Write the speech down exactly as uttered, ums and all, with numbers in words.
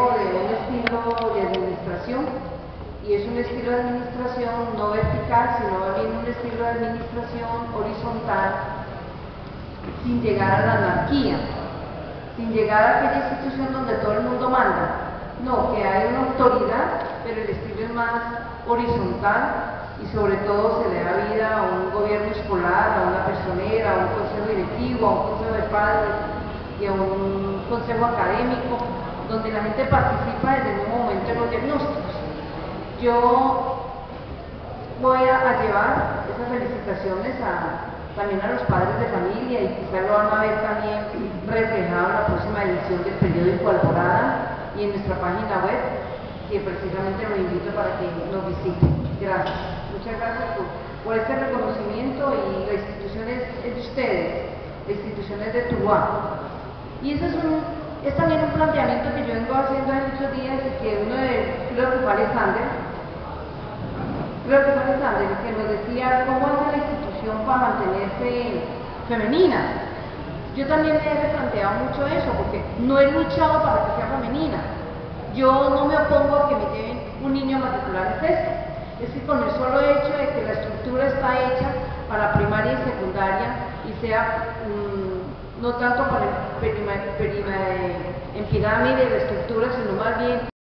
reflejo de un estilo de administración, y es un estilo de administración no vertical, sino bien un estilo de administración horizontal, sin llegar a la anarquía, sin llegar a aquella institución donde todo el mundo manda. No, que hay una autoridad, pero el estilo es más horizontal, y sobre todo se le da vida a un gobierno escolar, a una personera, a un consejo directivo, a un consejo de padres y a un consejo académico, donde la gente participa desde el mismo momento en los diagnósticos. Yo voy a, a llevar esas felicitaciones a, también a los padres de familia, y quizás lo van a ver también reflejado en la próxima edición del periódico Alborada y en nuestra página web, que precisamente los invito para que nos visiten. Gracias. Muchas gracias por, por este reconocimiento, y la institución es, es de ustedes, la institución es de Tuluá. Y eso es, un, es también un planteamiento que yo vengo haciendo en muchos días, y que uno de, creo que fue Alexander, creo que fue Alexander, que nos decía cómo hace la institución para mantenerse femenina. Yo también me he replanteado mucho eso, porque no he luchado para que sea femenina. Yo no me opongo a que me lleven un niño a matricular en sexto. Es que con el solo hecho de que la estructura está hecha para primaria y secundaria, y sea mmm, no tanto para el perima, perima, en pirámide de estructura, sino más bien